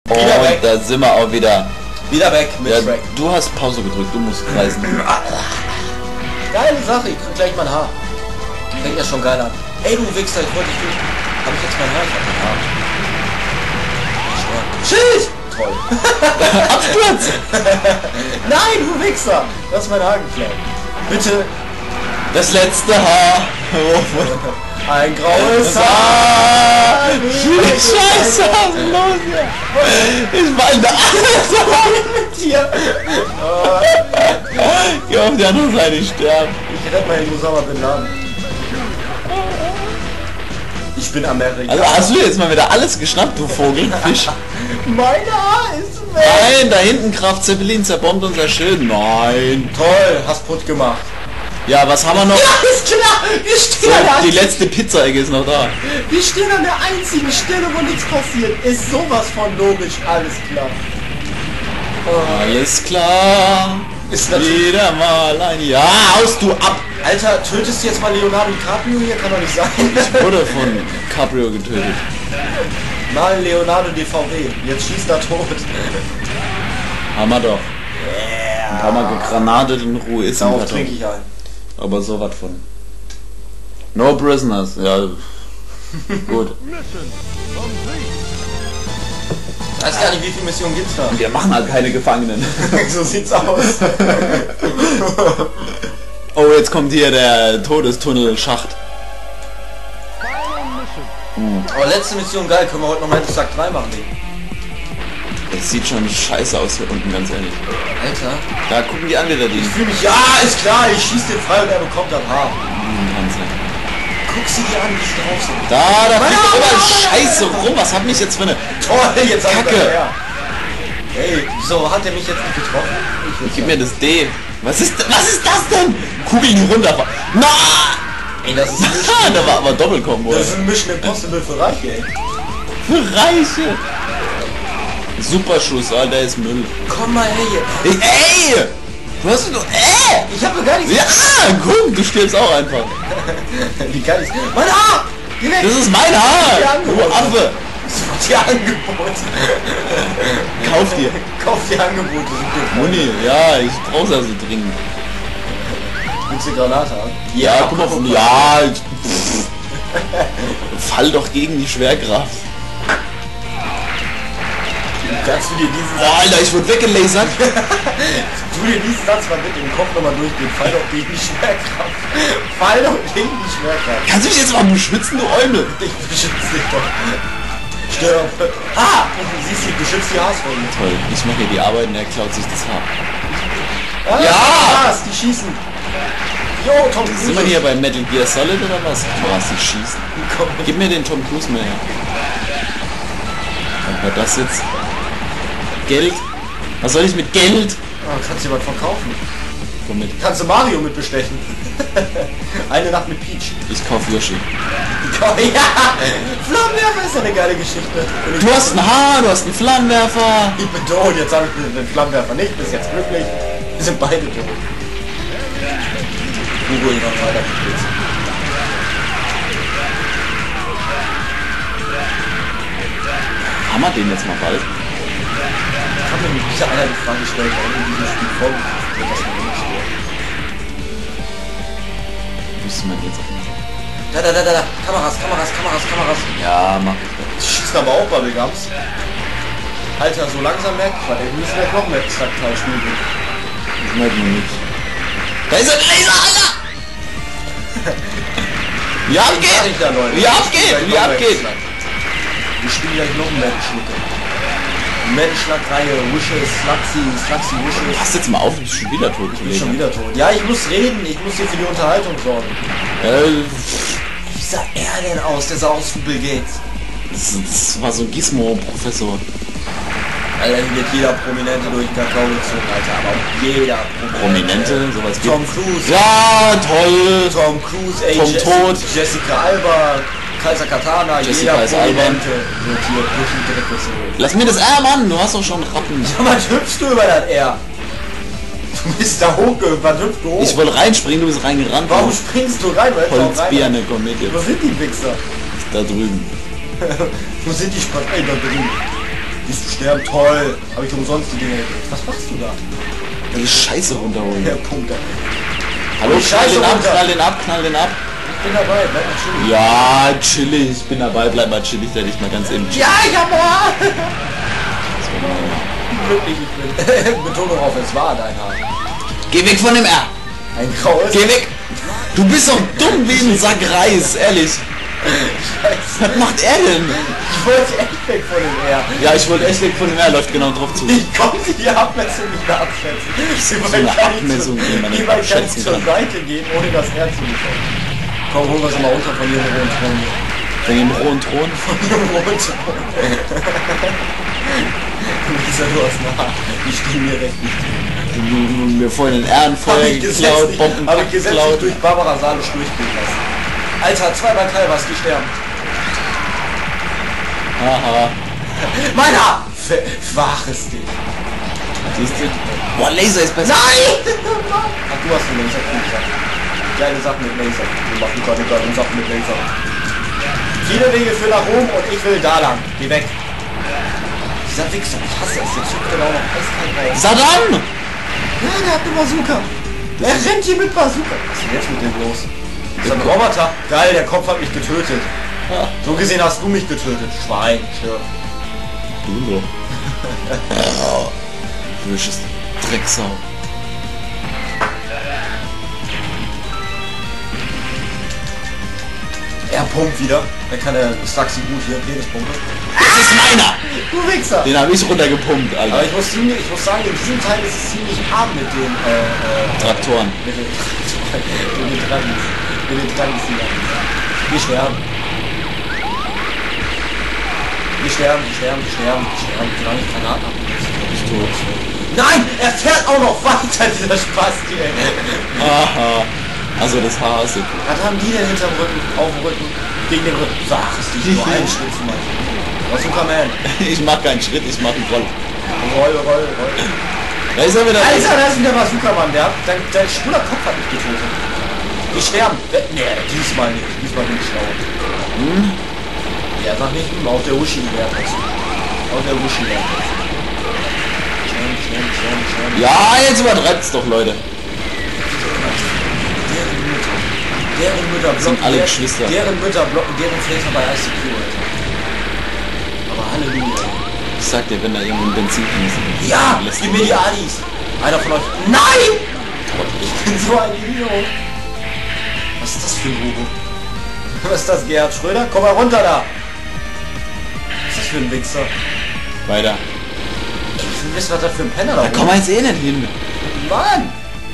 Wieder weg. Da sind wir auch wieder. Wieder weg mit Ja, Shrek. du hast Pause gedrückt, du musst kreisen. Geile Sache, ich krieg gleich mein Haar. Fängt ja schon geil an. Ey du Wichser, ich wollte dich... Hab ich jetzt mein Haar? Ich hab mein Haar. Schild! Toll. Absturz! Nein, du Wichser! Du hast mein Haar geklaut. Bitte. Das letzte Haar. Ein graues Haar. Scheiße, was ist los hier? Ich meine alles mit dir. Geh auf die andere Seite, ich sterbe. Ich rette mal den Osama Bin Laden. Ich bin Amerikaner. Also hast du jetzt mal wieder alles geschnappt, du Vogelfisch? Mein Haar ist weg. Nein, da hinten Kraft Zeppelin zerbombt unser Schild. Nein. Toll, hast putt gemacht. Ja, was haben wir noch? Ja, ist klar. Wir stehen, So, die letzte Pizzaecke ist noch da. wir stehen an der einzigen Stelle, wo nichts passiert. Ist sowas von logisch, alles klar. Alles klar. Ist natürlich... Wieder mal ein... Ja, haust du ab. Alter, tötest du jetzt mal Leonardo DiCaprio hier? Kann doch nicht sein. Wurde von Caprio getötet. Mal Leonardo DVW. Jetzt schießt er tot. Haben wir doch. Ein paar Mal gegranatet in Ruhe ist im Darauf Karton. trinke ich ein. Aber so was von. No prisoners, ja. Gut. Ich weiß gar nicht, wie viele Missionen gibt's da. Wir machen halt keine Gefangenen. So sieht's aus. Oh, jetzt kommt hier der Todestunnel-Schacht. Aber letzte Mission geil. Können wir heute noch mal Tag 3 machen, Ding. Das sieht schon scheiße aus hier unten, ganz ehrlich. Alter. Da gucken die an wieder die. Ich fühle mich... Ja, ist klar. Ich schieß den frei und er bekommt das Haar. Guck sie dir an, wie sie drauf sind. Da fliegt doch überall Scheiße rum. Was hat mich jetzt für eine... Toll, jetzt hat Kacke. er her. Hey, wieso hat er mich jetzt nicht getroffen? Gib mir das D. Was ist das denn? Kugeln runter. Na! Ey, das ist Da war aber Doppelkombo. Das ist ein Mission Impossible für Reiche, ey. Für Reiche. Super Schuss, Alter, ist Müll. Komm mal her hier. Ey! Du hast doch... Ich habe doch gar nichts... Ja, guck, du stirbst auch einfach. Wie geil ist... Mein Haar! Geh weg! Das ist mein Haar! Du Affe! Das war die Angebot. Kauf dir. Kauf die Angebote. Muni, ja, ich brauch's also dringend. Willst du Granate an? Ja, guck mal von... Ja, fall doch gegen die Schwerkraft. Kannst du dir diesen Boah, Alter, ich wurde weggelasert. Tu dir diesen Satz mal bitte im Kopf nochmal durchgehen. Fall doch gegen die Schwerkraft. Fall doch gegen die Schwerkraft. Kannst du mich jetzt mal beschützen, du Eumel? Ich beschütze dich doch. Stirb. Ah! Und du siehst, ich beschütze die Haarfolge. Toll, ich mache hier die Arbeit und er klaut sich das Haar. Ah, Ja! Was? Die schießen. Jo, Tom Cruise. Sind wir hier bei Metal Gear Solid oder was? Was, die schießen? Komm, Gib mir den Tom Cruise mehr her. Was war das jetzt? Geld? Was soll ich mit Geld? Ah, kannst du jemand verkaufen? Komm mit. Kannst du Mario mit bestechen? Eine Nacht mit Peach. Ich kauf Yoshi. Komm, ja! Flammenwerfer ist ja eine geile Geschichte. Und Du hast ein Haar, du hast einen Flammenwerfer. ich bin tot, jetzt habe ich den Flammenwerfer nicht, bis jetzt glücklich. Wir sind beide tot. Hugo ihn noch weiter gespielt. Haben wir den jetzt mal bald? Ich habe mir diese einer die Frage gestellt, warum in diesem Spiel vorgeführt wird, dass man nicht stirbt. Müsste man jetzt auch nicht. Da. Kameras. Ja, mach ich Die schießen aber auch Bubblegums. Alter, so langsam merkt man, wir müssen ja noch mehr Teil spielen. das merkt man nicht. Da ist ein Laser, Alter! Wie abgeht! Da, Leute. Wie abgeht! Wie abgeht! Wir spielen gleich noch einen Menschschlucker. Menschschlagreihe, Wishes, Slaxi, Wishes. Pass jetzt mal auf, du bist schon wieder tot. Ich bin schon wieder tot. Ja, ich muss reden, ich muss hier für die Unterhaltung sorgen. Wie sah er denn aus? Der sah aus wie Bill Gates. Das war so ein Gizmo-Professor. Alter, hier wird jeder Prominente durch den Kakao gezogen, Alter, aber auch jeder Prominente, sowas gibt. Tom Cruise. Ja, toll! Tom Cruise, ey, Tom Tod. Jessica Alba, Kaiser Katana, Jessica jeder ist albern. Prominente wird hier durch den Dreck gezogen. Lass mir das Mann, du hast doch schon Rappen. Sag mal, hüpfst du über das R? Du bist da hochgehüpft, wann hüpfst du hoch? Ich wollte reinspringen, du bist reingerannt. Warum springst du rein? Weil Holzbirne, komm mit jetzt. Wo sind die Wichser? Da drüben. Wo sind die Spatzen? Da drüben. Willst du sterben? Toll. Habe ich umsonst die Dinge gekriegt. Was machst du da? Die Scheiße runterholen. Der Punkt. Hallo, knall den ab, runter. knall den ab, knall den ab. Ich bin dabei, bleib mal chillig. Ja, chillig, ich bin dabei, bleib mal chillig, der dich mal ganz eben chillig. Ja, ich hab Haar! Wie glücklich ich bin. Betonung auf, es war dein Haar. Geh weg von dem R! Ein graues... Geh weg! Du bist doch dumm wie ein Sack Reis, ehrlich. Scheiße. Was macht er denn? Ich wollte echt weg von dem R. Ja, ich wollte echt weg von dem R, läuft genau drauf zu. Ich konnte die Abmessung nicht mehr abschätzen. So eine Abmessung, die man nicht Wie weit kann ich abschätzen zur kann. Seite gehen, ohne das R zu bekommen? Komm, holen wir es mal runter von ihrem rohen Thron. Von dem rohen Thron? Von ihrem rohen Thron. Du hast nah. Ich stehe mir recht nicht. Wir vorhin den Ehrenfeuer geklaut, Bomben Hab ich gesetzlich geklaut. durch Barbara Salisch durchgehen lassen. Alter, zweimal Kalbers, die sterben. Haha. Meiner! Waches Ding. Siehst du? Boah, Laser ist besser. Nein! Ach, du hast den Laser, cool gesagt. Geile Sachen mit Laser. Wir machen gerade geile Sachen mit Laser. Viele Wege führen nach Rom und ich will da lang. Geh weg. Dieser Wichser, ich hasse es. Jetzt schickt genau noch eiskalt raus. Saddam! Ja, der hat eine Bazooka. Er rennt hier mit Bazooka. Was ist denn jetzt mit dem los? Ist das ein Roboter? Geil, der Kopf hat mich getötet. So gesehen hast du mich getötet. Schwein, stirb. Du doch. Böses Drecksau. Er pumpt wieder. Dann kann er Saxi gut hier Penispumpe. Das ist meiner! Du Wichser! Den habe ich runtergepumpt, Alter. Aber ich muss sagen, in diesem Teil ist es ziemlich arm mit den Traktoren. mit den Dragons. Mit den Dragons. Wir sterben. Wir sterben, wir sterben, wir sterben, wir sterben. Solange ich Granaten habe, bin ich tot. Nein! Er fährt auch noch weiter, dieser Spasti, ey. Aha. Also das Haar ist okay. Was haben die denn hinterm Rücken, auf dem Rücken, gegen den Rücken? Sag es nicht, nur einen Schritt zu machen. Bazooka Man. Ich mach keinen Schritt, ich mach einen Roll. Roll. Da ist er wieder. Alter, da ist wieder Bazooka Man, dein schwuler Kopf hat mich getötet. Die sterben. Nee, diesmal nicht. Diesmal bin ich schlau. Der sagt nicht, auf der Uschi wert. Auf der Uschi wert. Schön. Ja, jetzt übertreibt's doch, Leute. Deren Mütter blocken, alle Geschwister. Deren Mütter blocken deren Väter bei ICQ, Alter. Aber Halleluja. Ich sag dir, wenn da irgendwo ein Benzin ist. Ja, gib mir die Adis. Einer von euch. Nein! Ich bin so ein Idiot. Was ist das für ein Hugo? Was ist das, Gerhard Schröder? Komm mal runter da. Was ist das für ein Wichser? Weiter. Ich will wissen, was das für ein Penner da Da kommen wir jetzt eh nicht hin. Mann!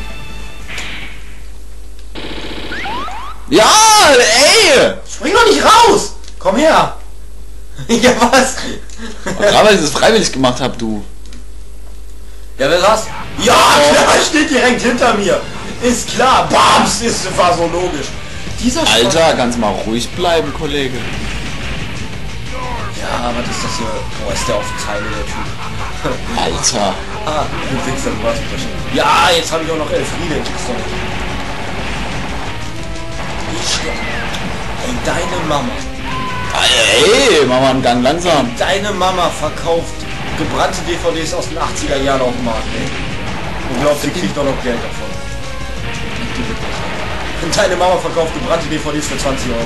Ja, ey! Spring doch nicht raus! Komm her! Ja, was? Gerade weil ich das freiwillig gemacht habe, du. Ja, wer war's? Ja, klar, steht direkt hinter mir. Ist klar. Bams, war so logisch. Dieser Alter, kannst mal ruhig bleiben, Kollege. Ja, was ist das hier? Boah, ist der auf Teile, der Typ. Alter. Ah, du Wichser, du warst bestimmt. Ja, jetzt habe ich auch noch Elfriede. Ey, deine Mama. Ey, mach mal einen Gang langsam. Deine Mama verkauft gebrannte DVDs aus den 80er Jahren auf dem Markt, ey. Und glaubt, sie kriegt doch noch Geld davon. Und deine Mama verkauft gebrannte DVDs für 20 Euro.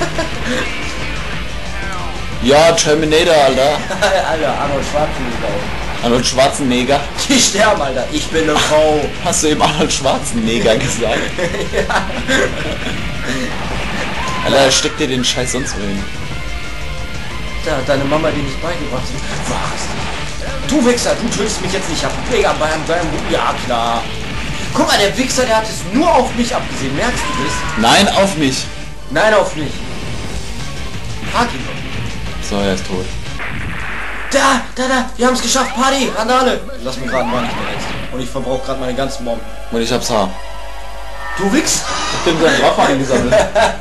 Ja, Terminator, Alter. Alter, Arnold Schwarzenegger. Arnold Schwarzenegger. Die sterben, Alter. Ich bin eine Frau. Hast du eben Arnold Schwarzenegger gesagt? Ja. Alter, steck dir den Scheiß sonst wohin. Da hat deine Mama dir nicht beigebracht. Was? Du Wichser, du tötest mich jetzt nicht. Ich hab einen Pfleger beim ja klar. Guck mal, der Wichser, der hat es nur auf mich abgesehen. Merkst du das? Nein, auf mich. Nein, auf mich. Frag ihn doch. So, er ist tot. Da, wir haben es geschafft, Party, Randale. Lass mich gerade mal nicht mehr jetzt. Und ich verbrauche gerade meine ganzen Bomben. Und ich hab's Haar. Du Wichs! Ich bin seinen Waffe eingesammelt.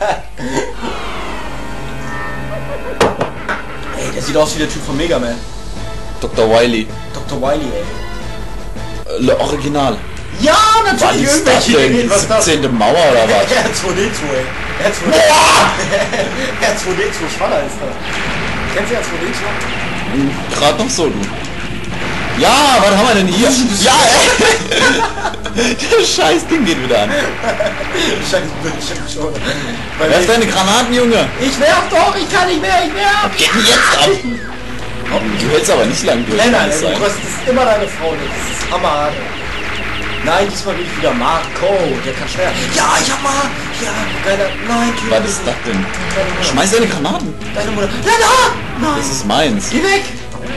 Ey, der sieht aus wie der Typ von Mega Man. Dr. Wily. Dr. Wily, ey. Original. Ja, Was natürlich ist das irgendwelche denn? Ideen, was das? 17. Mauer oder was? R2D2, ey. R2D2 Schwaller ist das. Kennst du R2D2? Gerade noch so, du. Ja, was haben wir denn hier? Ja, ey. Das scheiß Ding geht wieder an. Scheiß Bildschirm schon. Wer ist deine Granaten, Junge? Ich werf doch, ich kann nicht mehr, ich werf! Geht denn jetzt ab? Oh, du hältst aber nicht lang durch. Nein, kann es du sein. röstest immer deine Frau nicht. Das ist hammer. Nein, diesmal bin ich wieder Marco. Der kann schwer. Ja, ich hab mal. Ja, geiler. Nein, Tür. Was ist das denn? Schmeiß deine Granaten. Deine Mutter. Ja, da! Nein. Das ist meins. Geh weg!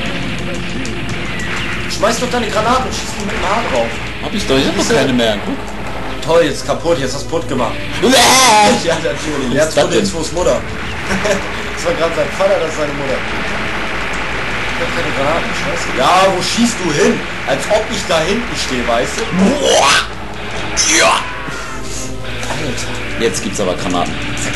Schmeiß doch deine Granaten und schieß die mit dem Haar drauf. Hab ich doch, ich hab doch keine mehr. Guck. Toll, jetzt ist kaputt, jetzt hast du kaputt gemacht. Was Ja, natürlich. ist Jetzt das kommt denn? jetzt Fuß Mutter. Das war gerade sein Vater, das ist seine Mutter. Ich hab keine Granaten, scheiße. Ja, wo schießt du hin? Als ob ich da hinten stehe, weißt du? Boah. Ja. Alter. Jetzt gibt's aber Granaten.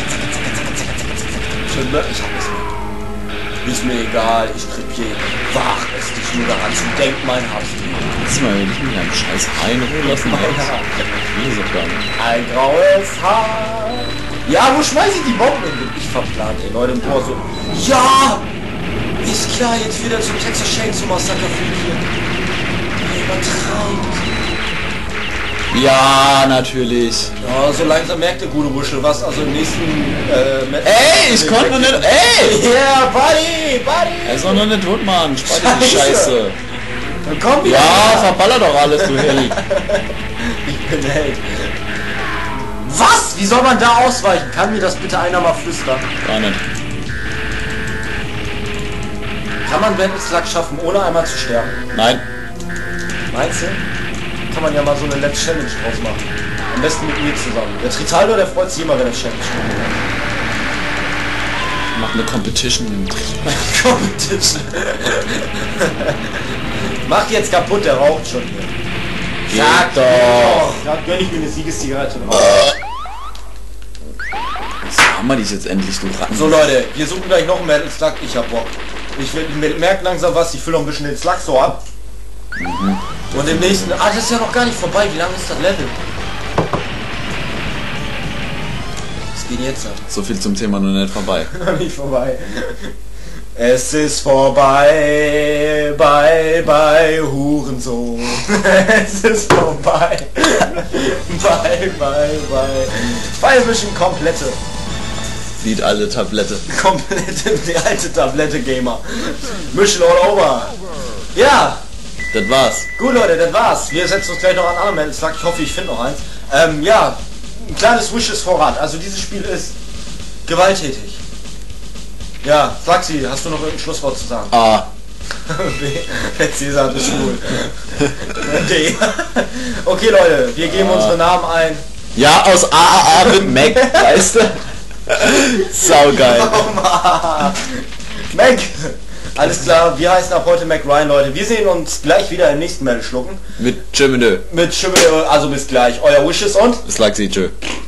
Ich hab nichts mehr. Ist mir egal, ich krieg je. Wach es dich nur daran zu denken, mein Hass. Diesmal will ich mich am scheiß Haar in Ruhe lassen. Wie so gar nicht. Ein graues Haar. Ja, wo schmeiß ich die Bomben hin? Bin ich verplant, ey, Leute im Tor so. Ja! Ist klar, jetzt wieder zum Texas Chainsaw Massacre fliegt hier. Übertreibt. Ja, natürlich. Ja, so langsam merkt der gute Wuschel was, also im nächsten... Ey, ich konnte noch nicht... Ey! Yeah, Buddy! Er ist doch noch nicht tot, Mann. Spar dir die Scheiße. Dann komm wieder! Ja, verballer doch alles, du Held. Ich bin Held. Was? Wie soll man da ausweichen? Kann mir das bitte einer mal flüstern? Gar nicht. Kann man Wendelslack schaffen, ohne einmal zu sterben? Nein. Meinst du? Kann man ja mal so eine Let's Challenge draus machen. Am besten mit mir zusammen. Der Tritaldo, der freut sich immer, wenn er Challenge spielt. Mach eine Competition. Competition. Macht jetzt kaputt, der raucht schon hier. Sag doch. Da gönn ich mir eine Siegeszigarette drauf. Was haben wir dich jetzt endlich, du Ratten? So Leute, wir suchen gleich noch einen Metal Slug. Ich hab Bock. Ich merke langsam was, ich fülle noch ein bisschen den Slug so ab. Und im nächsten... Ah, das ist ja noch gar nicht vorbei. Wie lange ist das Level? Es geht jetzt ab. So viel zum Thema noch nicht vorbei. Noch nicht vorbei. Es ist vorbei, bei Hurensohn. Es ist vorbei. Bye. Fire Vision komplette. Lied alte Tablette. Komplette, die alte Tablette Gamer. Mission all over. Ja. Das war's. Gut Leute, das war's. Wir setzen uns gleich noch an andere Metal Slug. Ich hoffe, ich finde noch eins. Ja, ein kleines Wishes Vorrat. Also dieses Spiel ist gewalttätig. Ja, Slaxi, hast du noch irgendein Schlusswort zu sagen? A. B. Cäsar ist schwul. D. Okay Leute, wir geben unsere Namen ein. Ja, aus AAA mit Mac, weißt du? Saugeil. Mac! Alles klar, wir heißen ab heute Mac Ryan, Leute. Wir sehen uns gleich wieder im nächsten Metal schlucken. Mit Tschö. Mit Schimmel, also bis gleich. Euer Wishes und... Slaxi, tschö.